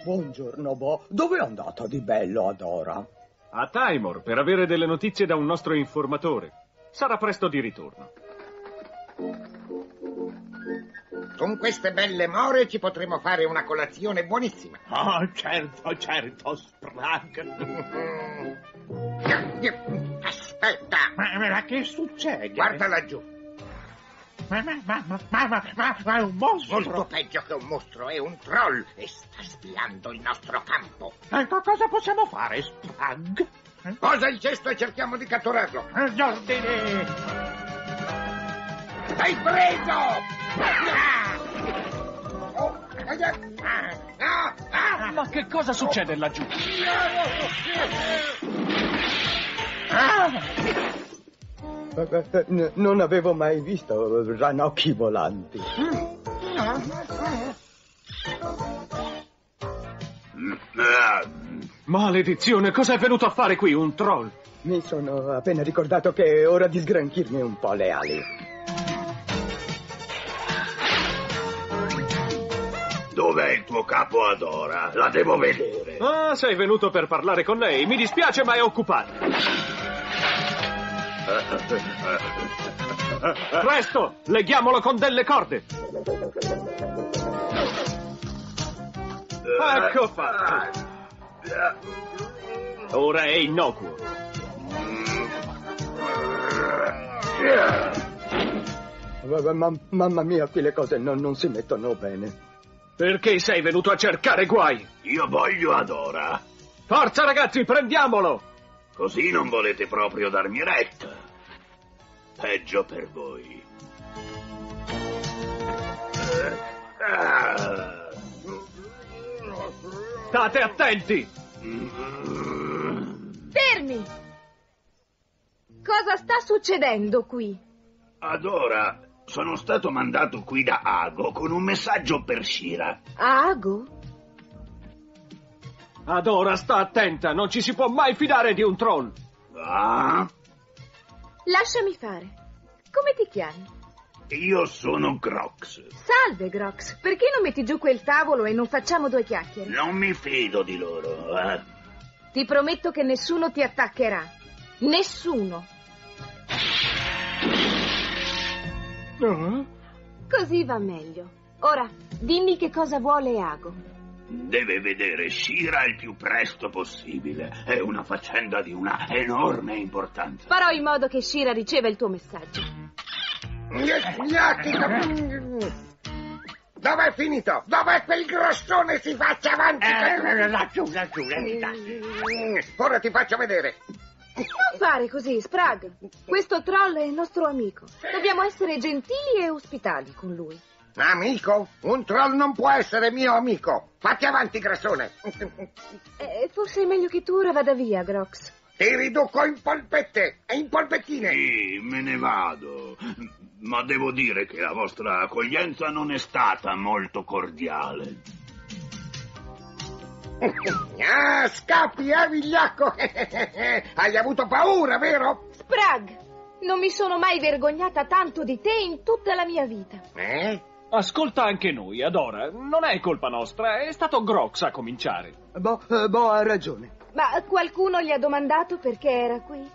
Buongiorno, Bo. Dove è andata di bello Adora? A Timor, per avere delle notizie da un nostro informatore. Sarà presto di ritorno. Con queste belle more ci potremo fare una colazione buonissima. Oh, certo, Sprag. Aspetta. Ma che succede? Guarda laggiù. Ma è un mostro. Molto peggio che un mostro, è un troll e sta spiando il nostro campo. Cosa possiamo fare, Sprag? Posa il cesto e cerchiamo di catturarlo. Gli ordini. Hai preso! Ma che cosa succede laggiù? Non avevo mai visto ranocchi volanti. Maledizione, cosa è venuto a fare qui un troll? Mi sono appena ricordato che è ora di sgranchirmi un po' le ali. Dov'è il tuo capo Adora? La devo vedere. Ah, sei venuto per parlare con lei. Mi dispiace, ma è occupata. Presto, leghiamolo con delle corde. Ecco fatto. Ora è innocuo. Mamma mia, qui le cose non si mettono bene. Perché sei venuto a cercare guai? Io voglio Adora. Forza ragazzi, prendiamolo! Così non volete proprio darmi retta. Peggio per voi. State attenti! Fermi! Cosa sta succedendo qui? Adora, sono stato mandato qui da Ago con un messaggio per Shira. Ago? Adora, sta attenta, non ci si può mai fidare di un troll. Ah? Lasciami fare. Come ti chiami? Io sono Grox. Salve, Grox. Perché non metti giù quel tavolo e non facciamo due chiacchiere? Non mi fido di loro, eh? Ti prometto che nessuno ti attaccherà. Nessuno. Così va meglio. Ora, dimmi che cosa vuole Ago. Deve vedere Shira il più presto possibile. È una faccenda di una enorme importanza. Farò in modo che Shira riceva il tuo messaggio. Dov'è finito? Dov'è quel grossone? Si faccia avanti! Laggiù, Ora ti faccio vedere. Non fare così, Sprag. Questo troll è il nostro amico. Dobbiamo essere gentili e ospitali con lui. Amico? Un troll non può essere mio amico. Fatti avanti, grassone. Forse è meglio che tu ora vada via, Grox. Ti riduco in polpette e in polpettine. Sì, me ne vado. Ma devo dire che la vostra accoglienza non è stata molto cordiale. Ah, scappi, vigliacco! Hai avuto paura, vero? Sprag, non mi sono mai vergognata tanto di te in tutta la mia vita. Ascolta anche noi, Adora. Non è colpa nostra, è stato Grox a cominciare. Bo ha ragione. Ma qualcuno gli ha domandato perché era qui?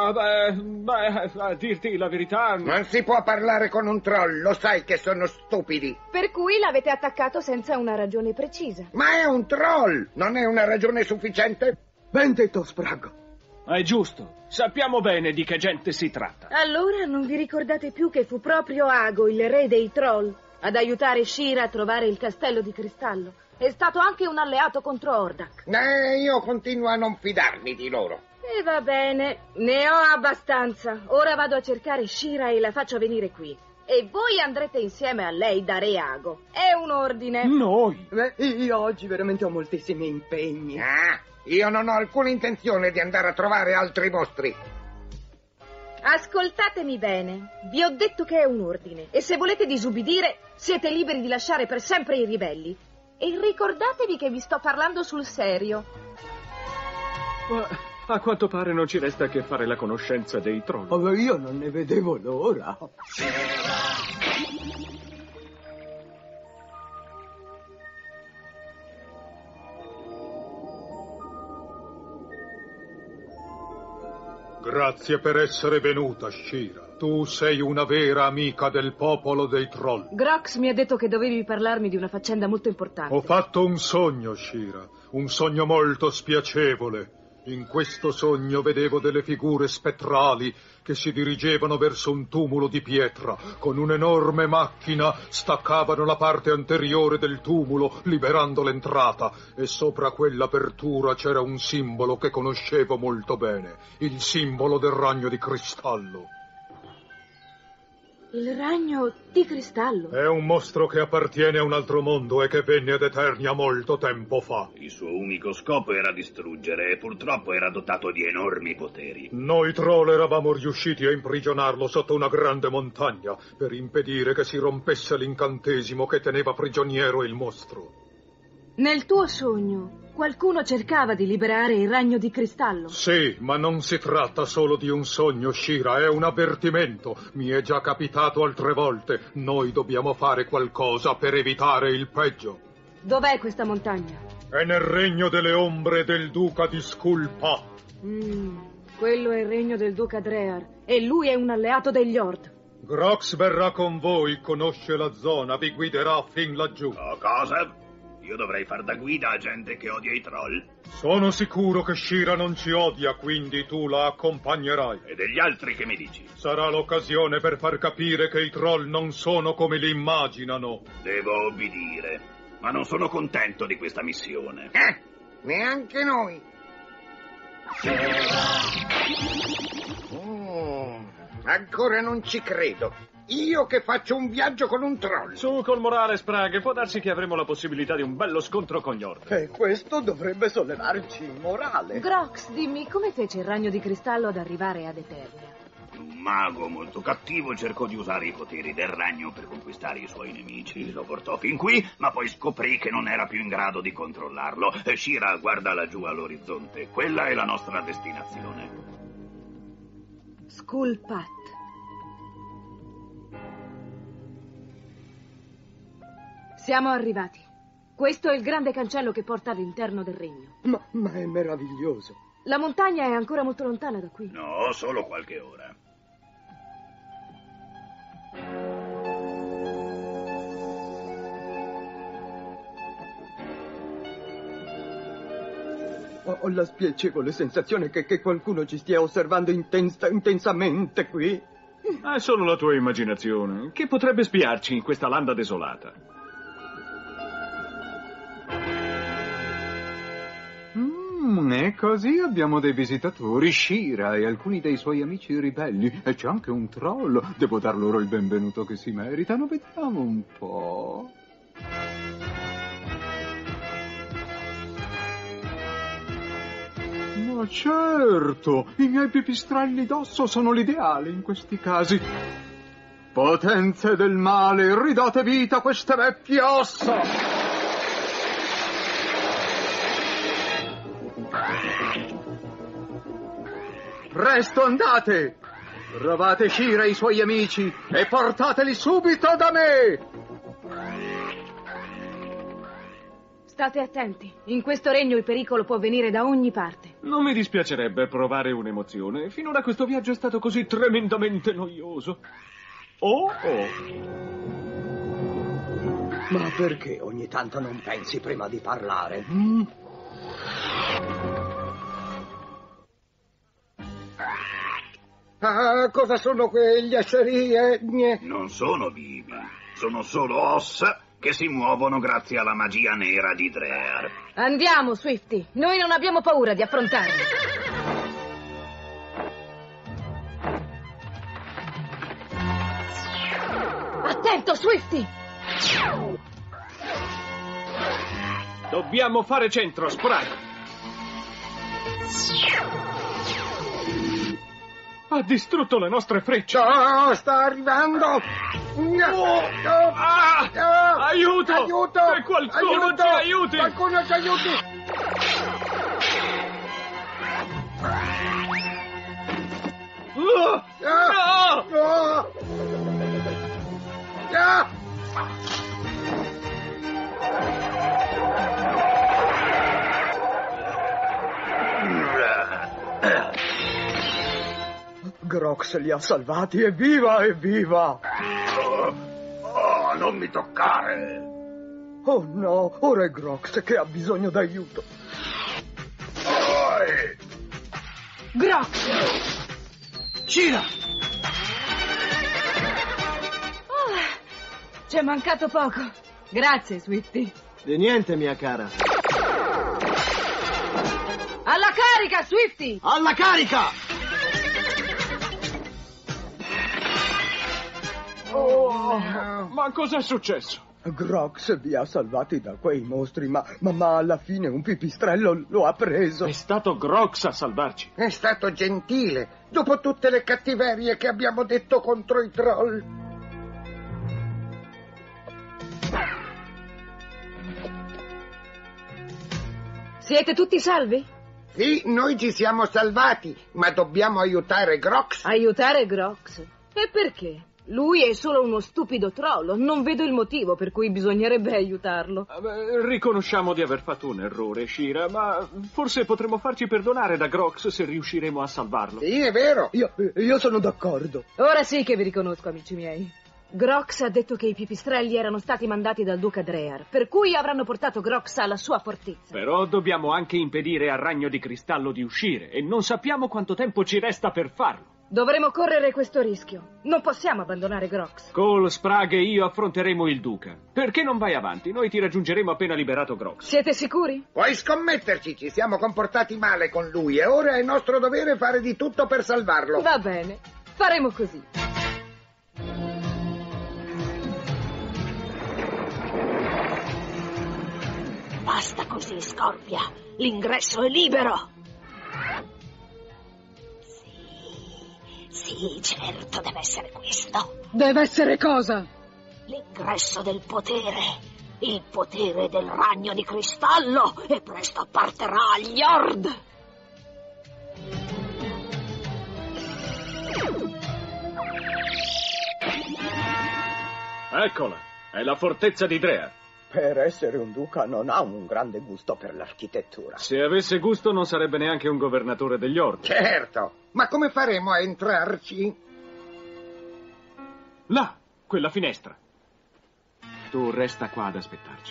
A dirti la verità... Non si può parlare con un troll, lo sai che sono stupidi. Per cui l'avete attaccato senza una ragione precisa. Ma è un troll, non è una ragione sufficiente? Ben detto, Sprago. È giusto, sappiamo bene di che gente si tratta. Allora non vi ricordate più che fu proprio Ago, il re dei troll, ad aiutare Shira a trovare il castello di cristallo? È stato anche un alleato contro Hordak. Io continuo a non fidarmi di loro. E va bene, ne ho abbastanza. Ora vado a cercare Shira e la faccio venire qui. E voi andrete insieme a lei da Re Ago. È un ordine. Noi? Io oggi veramente ho moltissimi impegni. Io non ho alcuna intenzione di andare a trovare altri mostri. Ascoltatemi bene. Vi ho detto che è un ordine. E se volete disubbidire, siete liberi di lasciare per sempre i ribelli. E ricordatevi che vi sto parlando sul serio. A quanto pare non ci resta che fare la conoscenza dei troll. Io non ne vedevo l'ora. Grazie per essere venuta, Shira. Tu sei una vera amica del popolo dei troll. Grox mi ha detto che dovevi parlarmi di una faccenda molto importante. Ho fatto un sogno, Shira. Un sogno molto spiacevole. In questo sogno vedevo delle figure spettrali che si dirigevano verso un tumulo di pietra. Con un'enorme macchina staccavano la parte anteriore del tumulo, liberando l'entrata. E sopra quell'apertura c'era un simbolo che conoscevo molto bene. Il simbolo del ragno di cristallo. Il ragno di cristallo? È un mostro che appartiene a un altro mondo e che venne ad Eternia molto tempo fa. Il suo unico scopo era distruggere e purtroppo era dotato di enormi poteri. Noi troll eravamo riusciti a imprigionarlo sotto una grande montagna per impedire che si rompesse l'incantesimo che teneva prigioniero il mostro. Nel tuo sogno qualcuno cercava di liberare il ragno di cristallo? Sì, ma non si tratta solo di un sogno, Shira, è un avvertimento. Mi è già capitato altre volte. Noi dobbiamo fare qualcosa per evitare il peggio. Dov'è questa montagna? È nel regno delle ombre del duca di Skulpa. Quello è il regno del duca Drear e lui è un alleato degli Hord. Grox verrà con voi, conosce la zona, vi guiderà fin laggiù. Cosa? Io dovrei far da guida a gente che odia i troll? Sono sicuro che Shira non ci odia, quindi tu la accompagnerai. E degli altri che mi dici? Sarà l'occasione per far capire che i troll non sono come li immaginano. Devo obbedire, ma non sono contento di questa missione. Neanche noi. Ancora non ci credo. Io che faccio un viaggio con un troll. Su col morale, Sprague, può darsi che avremo la possibilità di un bello scontro con gli Hord. E questo dovrebbe sollevarci il morale. Grox, dimmi, come fece il ragno di cristallo ad arrivare ad Eternia? Un mago molto cattivo cercò di usare i poteri del ragno per conquistare i suoi nemici. Lo portò fin qui, ma poi scoprì che non era più in grado di controllarlo. Shira, guarda laggiù all'orizzonte. Quella è la nostra destinazione. Skulpat. Siamo arrivati. Questo è il grande cancello che porta all'interno del regno. Ma è meraviglioso. La montagna è ancora molto lontana da qui. No, solo qualche ora. Ho la spiacevole sensazione che qualcuno ci stia osservando intensamente qui. È solo la tua immaginazione. Chi potrebbe spiarci in questa landa desolata? E così abbiamo dei visitatori, Shira e alcuni dei suoi amici ribelli. E c'è anche un troll. Devo dar loro il benvenuto che si meritano. Vediamo un po'. Ma certo, i miei pipistrelli d'osso sono l'ideale in questi casi. Potenze del male, ridate vita a queste vecchie ossa! Presto andate! Trovate Shira e i suoi amici e portateli subito da me! State attenti. In questo regno il pericolo può venire da ogni parte. Non mi dispiacerebbe provare un'emozione. Finora questo viaggio è stato così tremendamente noioso. Ma perché ogni tanto non pensi prima di parlare? Cosa sono quegli esseri? Non sono vivi, sono solo ossa che si muovono grazie alla magia nera di Drear. Andiamo, Swifty. Noi non abbiamo paura di affrontarli. Attento, Swifty! Dobbiamo fare centro, Sprague. Ha distrutto le nostre frecce. Oh, sta arrivando! Aiuto! Aiuto! Che qualcuno ci aiuti! Qualcuno ci aiuti! No! Grox li ha salvati, evviva, evviva! Oh, non mi toccare! Oh no, ora è Grox che ha bisogno d'aiuto. Grox! Shira! C'è mancato poco. Grazie, Swifty. Di niente, mia cara. Alla carica, Swifty! Alla carica! Ma cos'è successo? Grox vi ha salvati da quei mostri, ma alla fine un pipistrello lo ha preso. È stato Grox a salvarci. È stato gentile, dopo tutte le cattiverie che abbiamo detto contro i troll. Siete tutti salvi? Sì, noi ci siamo salvati, ma dobbiamo aiutare Grox. Aiutare Grox? E perché? Lui è solo uno stupido troll. Non vedo il motivo per cui bisognerebbe aiutarlo. Riconosciamo di aver fatto un errore, Shira, ma forse potremo farci perdonare da Grox se riusciremo a salvarlo. Sì, è vero. Io sono d'accordo. Ora sì che vi riconosco, amici miei. Grox ha detto che i pipistrelli erano stati mandati dal duca Drear, per cui avranno portato Grox alla sua fortezza. Però dobbiamo anche impedire al Ragno di Cristallo di uscire e non sappiamo quanto tempo ci resta per farlo. Dovremo correre questo rischio. Non possiamo abbandonare Grox. Cole, Sprague e io affronteremo il duca. Perché non vai avanti? Noi ti raggiungeremo appena liberato Grox. Siete sicuri? Puoi scommetterci, ci siamo comportati male con lui e ora è nostro dovere fare di tutto per salvarlo. Va bene, faremo così. Basta così, Scorpia. L'ingresso è libero. Sì, certo, deve essere questo. Deve essere cosa? L'ingresso del potere. Il potere del Ragno di Cristallo e presto apparterrà agli Hord. Eccola, è la fortezza di Drear. Per essere un duca non ha un grande gusto per l'architettura. Se avesse gusto non sarebbe neanche un governatore degli Hord. Certo, ma come faremo a entrarci? Là, quella finestra. Tu resta qua ad aspettarci.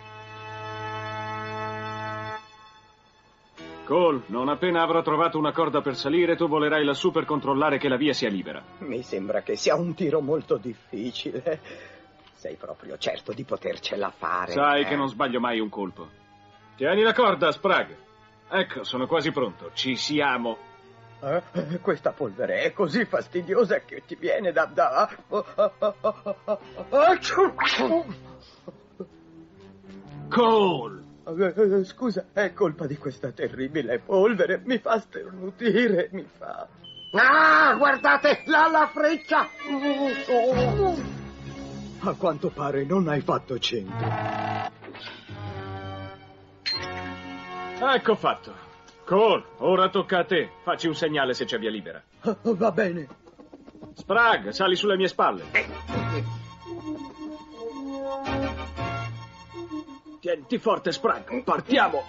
Cole, non appena avrò trovato una corda per salire, tu volerai lassù per controllare che la via sia libera. Mi sembra che sia un tiro molto difficile. Sei proprio certo di potercela fare. Sai che non sbaglio mai un colpo. Tieni la corda, Sprague. Ecco, sono quasi pronto. Ci siamo. Questa polvere è così fastidiosa che ti viene da... Cole! Scusa, è colpa di questa terribile polvere. Mi fa sternutire, mi fa... Ah, guardate, là la freccia! A quanto pare non hai fatto centro. Ecco fatto. Cole, ora tocca a te. Facci un segnale se c'è via libera. Va bene. Sprague, sali sulle mie spalle. Tienti forte, Sprague. Partiamo.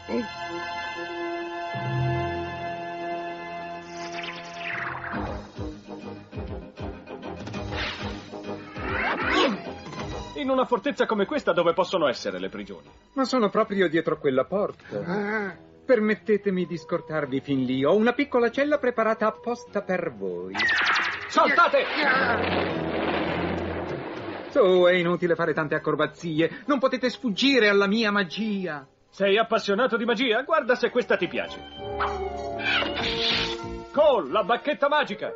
In una fortezza come questa dove possono essere le prigioni? Ma sono proprio dietro quella porta. Permettetemi di scortarvi fin lì. Ho una piccola cella preparata apposta per voi. Saltate! Su, è inutile fare tante acrobazie. Non potete sfuggire alla mia magia. Sei appassionato di magia? Guarda se questa ti piace. Cole, la bacchetta magica!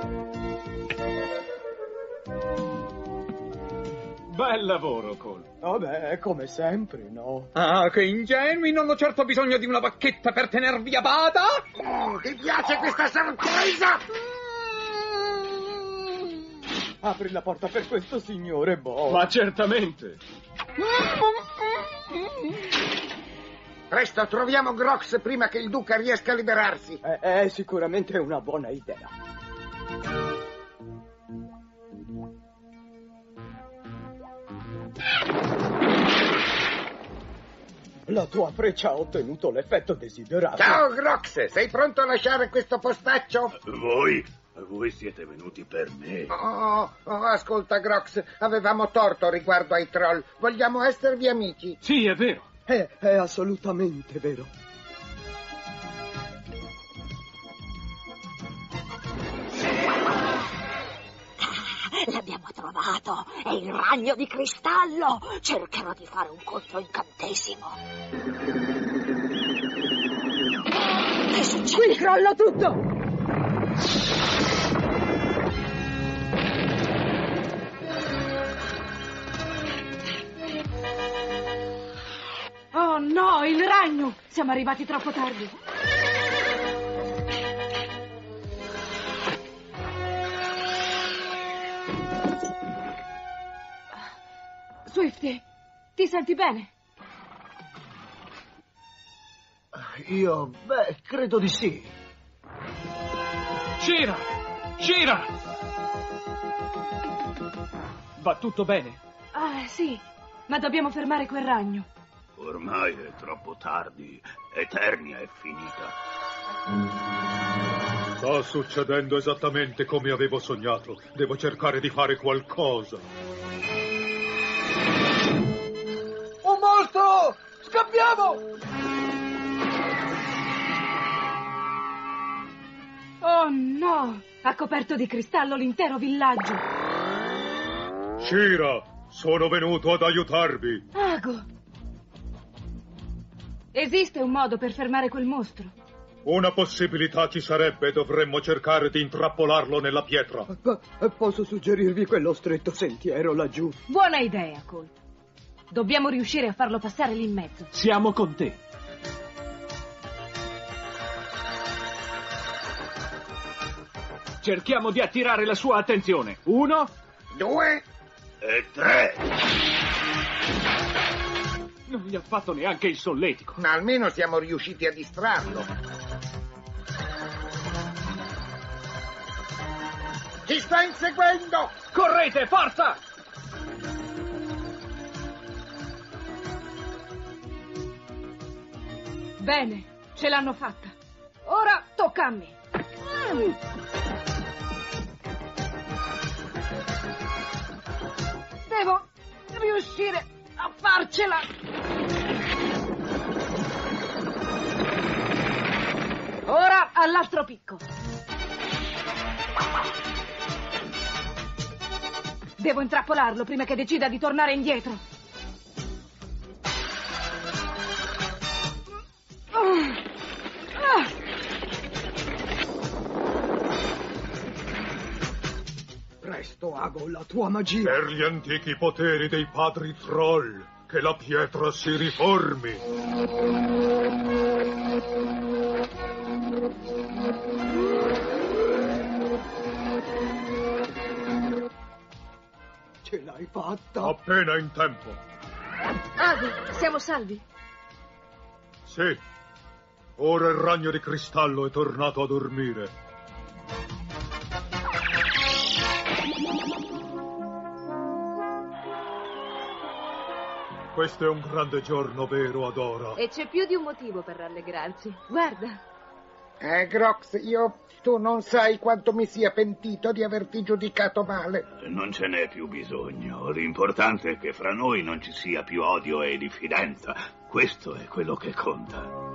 Bel lavoro, Cole. Vabbè, come sempre, no? Ah, che ingenui! Non ho certo bisogno di una bacchetta per tenervi a bada! Ti piace questa sorpresa? Apri la porta per questo signore, boh. Ma certamente. Presto, troviamo Grox prima che il duca riesca a liberarsi. È sicuramente una buona idea. La tua freccia ha ottenuto l'effetto desiderato. Ciao, Grox, sei pronto a lasciare questo postaccio? Voi? Voi siete venuti per me. Oh, ascolta, Grox, avevamo torto riguardo ai troll. Vogliamo esservi amici. Sì, è vero. È assolutamente vero. L'abbiamo trovato! È il ragno di cristallo! Cercherò di fare un controincantesimo. Che succede? Qui crolla tutto! Oh no, il ragno! Siamo arrivati troppo tardi. Swifty, ti senti bene? Io, credo di sì. Shira! Shira! Va tutto bene? Ah, sì, ma dobbiamo fermare quel ragno. Ormai è troppo tardi. Eternia è finita. Sta succedendo esattamente come avevo sognato. Devo cercare di fare qualcosa. Un mostro! Scappiamo! Oh no! Ha coperto di cristallo l'intero villaggio. Shira, sono venuto ad aiutarvi. Ago! Esiste un modo per fermare quel mostro? Una possibilità ci sarebbe, dovremmo cercare di intrappolarlo nella pietra. Posso suggerirvi quello stretto sentiero laggiù? Buona idea, Colt. Dobbiamo riuscire a farlo passare lì in mezzo. Siamo con te. Cerchiamo di attirare la sua attenzione. 1, 2 e 3. Non gli ha fatto neanche il solletico. Ma almeno siamo riusciti a distrarlo. Ci sta inseguendo! Correte, forza! Bene, ce l'hanno fatta. Ora tocca a me. Devo riuscire a farcela. Ora all'altro picco. Devo intrappolarlo prima che decida di tornare indietro. Presto, Ago, la tua magia. Per gli antichi poteri dei padri troll, che la pietra si riformi. Ce l'hai fatta. Appena in tempo. Ago, siamo salvi? Sì. Ora il ragno di cristallo è tornato a dormire. Questo è un grande giorno, vero, Adora? E c'è più di un motivo per rallegrarsi. Guarda. Grox, tu non sai quanto mi sia pentito di averti giudicato male. Non ce n'è più bisogno. L'importante è che fra noi non ci sia più odio e diffidenza. Questo è quello che conta.